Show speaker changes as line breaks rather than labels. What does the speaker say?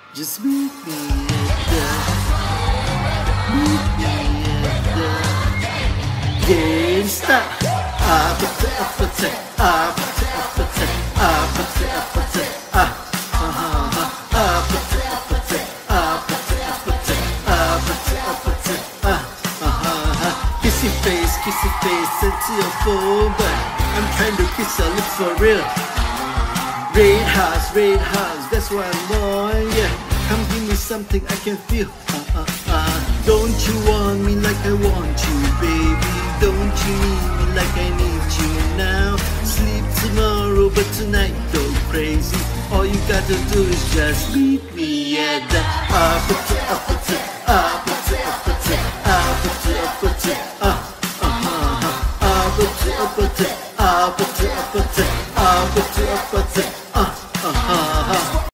Just meet me at the game stop. APT, APT, APT, APT, APT, APT, APT, APT, APT, APT, APT, kissy face, into your phone, but I'm trying to kiss your lips for real. Red hearts, that's what I want, yeah. Come give me something I can feel. Don't you want me like I want you, baby? Don't you need me like I need you now? Sleep tomorrow, but tonight go crazy. All you gotta do is just meet me at the APT,